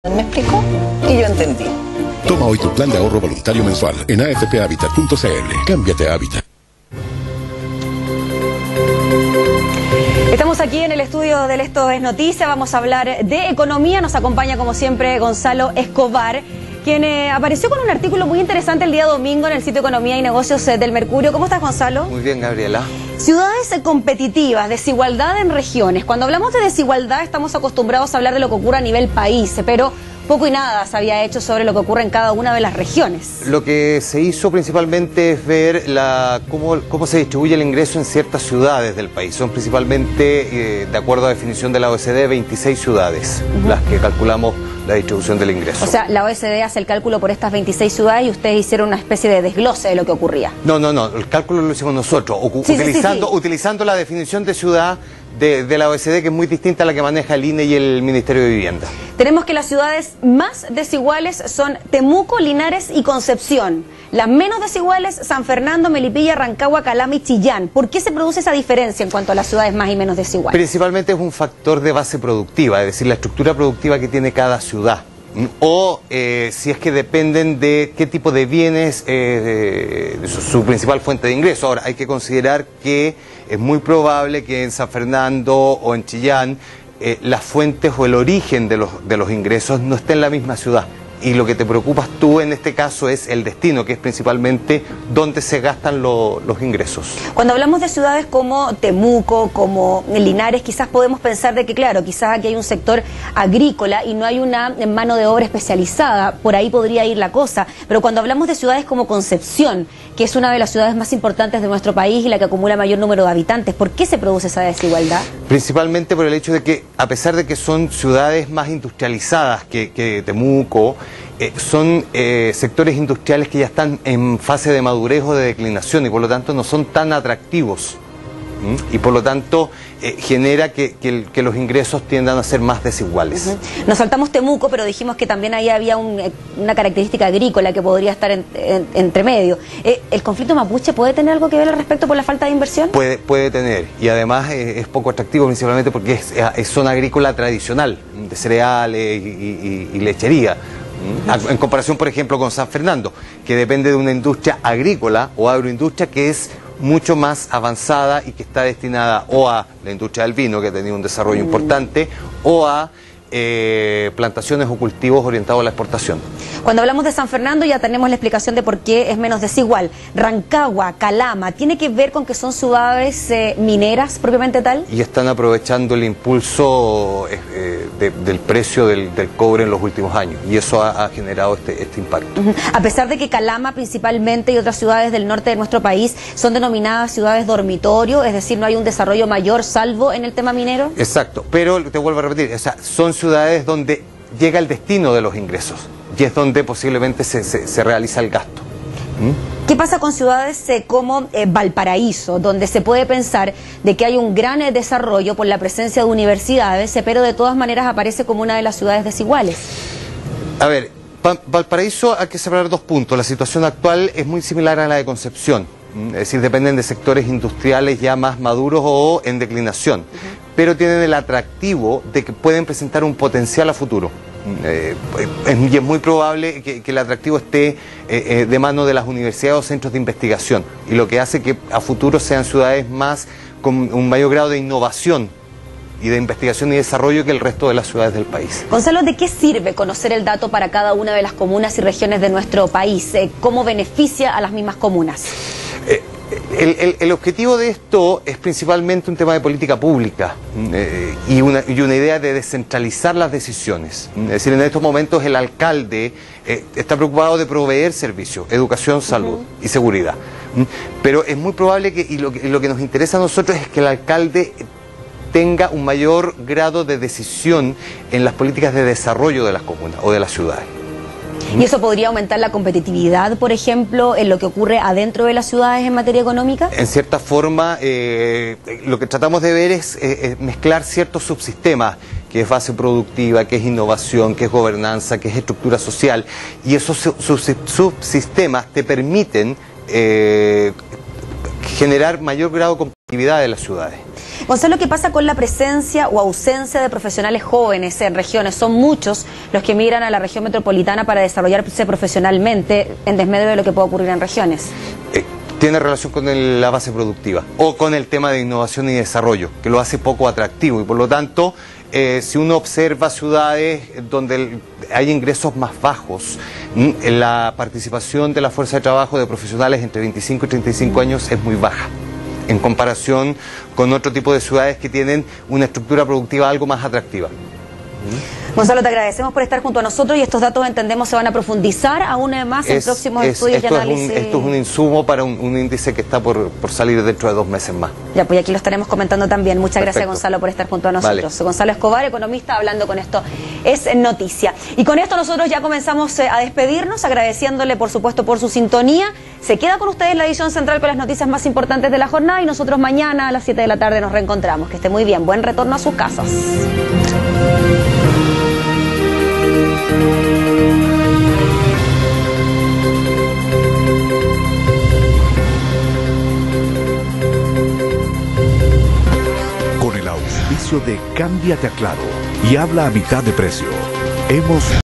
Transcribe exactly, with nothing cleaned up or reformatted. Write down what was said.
¿Me explicó? Y yo entendí. Toma hoy tu plan de ahorro voluntario mensual en a f p habitat punto c l. Cámbiate a Habitat. Estamos aquí en el estudio del Esto es Noticia, vamos a hablar de economía, nos acompaña como siempre Gonzalo Escobar, quien eh, apareció con un artículo muy interesante el día domingo en el sitio Economía y Negocios eh, del Mercurio. ¿Cómo estás, Gonzalo? Muy bien, Gabriela. Ciudades eh, competitivas, desigualdad en regiones. Cuando hablamos de desigualdad estamos acostumbrados a hablar de lo que ocurre a nivel país, pero poco y nada se había hecho sobre lo que ocurre en cada una de las regiones. Lo que se hizo principalmente es ver la, cómo, cómo se distribuye el ingreso en ciertas ciudades del país. Son principalmente, eh, de acuerdo a la definición de la O E C D, veintiséis ciudades uh-huh. las que calculamos la distribución del ingreso. O sea, la O E C D hace el cálculo por estas veintiséis ciudades y ustedes hicieron una especie de desglose de lo que ocurría. No, no, no, el cálculo lo hicimos nosotros, sí, utilizando, sí, sí, sí. utilizando la definición de ciudad de, de la O E C D, que es muy distinta a la que maneja el I N E y el Ministerio de Vivienda. Tenemos que las ciudades más desiguales son Temuco, Linares y Concepción. Las menos desiguales, San Fernando, Melipilla, Rancagua, Calama y Chillán. ¿Por qué se produce esa diferencia en cuanto a las ciudades más y menos desiguales? Principalmente es un factor de base productiva, es decir, la estructura productiva que tiene cada ciudad. O eh, si es que dependen de qué tipo de bienes, eh, de su, su principal fuente de ingreso. Ahora, hay que considerar que es muy probable que en San Fernando o en Chillán eh, las fuentes o el origen de los, de los ingresos no esté en la misma ciudad. Y lo que te preocupas tú en este caso es el destino, que es principalmente dónde se gastan lo, los ingresos. Cuando hablamos de ciudades como Temuco, como Linares, quizás podemos pensar de que, claro, quizás aquí hay un sector agrícola y no hay una mano de obra especializada, por ahí podría ir la cosa. Pero cuando hablamos de ciudades como Concepción, que es una de las ciudades más importantes de nuestro país y la que acumula mayor número de habitantes, ¿por qué se produce esa desigualdad? Principalmente por el hecho de que, a pesar de que son ciudades más industrializadas que, que Temuco, Eh, son eh, sectores industriales que ya están en fase de madurez o de declinación y por lo tanto no son tan atractivos. ¿Mm? Y por lo tanto eh, genera que, que, el, que los ingresos tiendan a ser más desiguales. Uh-huh. Nos saltamos Temuco, pero dijimos que también ahí había un, una característica agrícola que podría estar en, en, entre medio. Eh, ¿El conflicto mapuche puede tener algo que ver al respecto por la falta de inversión? Puede, puede tener, y además eh, es poco atractivo principalmente porque es, es zona agrícola tradicional, de cereales y, y, y lechería. En comparación, por ejemplo, con San Fernando, que depende de una industria agrícola o agroindustria que es mucho más avanzada y que está destinada o a la industria del vino, que ha tenido un desarrollo mm. importante, o a eh, plantaciones o cultivos orientados a la exportación. Cuando hablamos de San Fernando ya tenemos la explicación de por qué es menos desigual. Rancagua, Calama, ¿tiene que ver con que son ciudades eh, mineras propiamente tal? Y están aprovechando el impulso eh, de, del precio del, del cobre en los últimos años y eso ha, ha generado este, este impacto. Uh-huh. A pesar de que Calama principalmente y otras ciudades del norte de nuestro país son denominadas ciudades dormitorio, es decir, no hay un desarrollo mayor salvo en el tema minero. Exacto, pero te vuelvo a repetir, o sea, son ciudades donde llega el destino de los ingresos y es donde posiblemente se, se, se realiza el gasto. ¿Mm? ¿Qué pasa con ciudades eh, como eh, Valparaíso, donde se puede pensar de que hay un gran eh, desarrollo por la presencia de universidades, eh, pero de todas maneras aparece como una de las ciudades desiguales? A ver, Valparaíso hay que separar dos puntos. La situación actual es muy similar a la de Concepción, ¿Mm? es decir, dependen de sectores industriales ya más maduros o en declinación, uh-huh. pero tienen el atractivo de que pueden presentar un potencial a futuro. Eh, es, y es muy probable que, que el atractivo esté eh, eh, de mano de las universidades o centros de investigación y lo que hace que a futuro sean ciudades más con un mayor grado de innovación y de investigación y desarrollo que el resto de las ciudades del país. Gonzalo, ¿de qué sirve conocer el dato para cada una de las comunas y regiones de nuestro país? Eh, ¿Cómo beneficia a las mismas comunas? Eh, El, el, el objetivo de esto es principalmente un tema de política pública eh, y, una, y una idea de descentralizar las decisiones. Es decir, en estos momentos el alcalde eh, está preocupado de proveer servicios, educación, salud uh-huh. y seguridad. Pero es muy probable que, y lo, y lo que nos interesa a nosotros es que el alcalde tenga un mayor grado de decisión en las políticas de desarrollo de las comunas o de las ciudades. ¿Y eso podría aumentar la competitividad, por ejemplo, en lo que ocurre adentro de las ciudades en materia económica? En cierta forma, eh, lo que tratamos de ver es eh, mezclar ciertos subsistemas, que es base productiva, que es innovación, que es gobernanza, que es estructura social, y esos subsistemas te permiten eh, generar mayor grado de competitividad de las ciudades. Gonzalo, ¿qué pasa con la presencia o ausencia de profesionales jóvenes en regiones? Son muchos los que migran a la región metropolitana para desarrollarse profesionalmente en desmedro de lo que puede ocurrir en regiones. Eh, tiene relación con el, la base productiva o con el tema de innovación y desarrollo, que lo hace poco atractivo y por lo tanto, eh, si uno observa ciudades donde el, hay ingresos más bajos, la participación de la fuerza de trabajo de profesionales entre veinticinco y treinta y cinco años es muy baja en comparación con otro tipo de ciudades que tienen una estructura productiva algo más atractiva. Gonzalo, te agradecemos por estar junto a nosotros y estos datos entendemos se van a profundizar aún más en es, próximos es, estudios y esto análisis. Es un, esto es un insumo para un, un índice que está por, por salir dentro de dos meses más. Ya, pues aquí lo estaremos comentando también. Muchas Perfecto. Gracias, Gonzalo, por estar junto a nosotros. Vale. Gonzalo Escobar, economista, hablando con Esto es Noticia. Y con esto nosotros ya comenzamos a despedirnos, agradeciéndole, por supuesto, por su sintonía. Se queda con ustedes la edición central con las noticias más importantes de la jornada y nosotros mañana a las siete de la tarde nos reencontramos. Que esté muy bien. Buen retorno a sus casas. Con el auspicio de Cámbiate a Claro y habla a mitad de precio. Hemos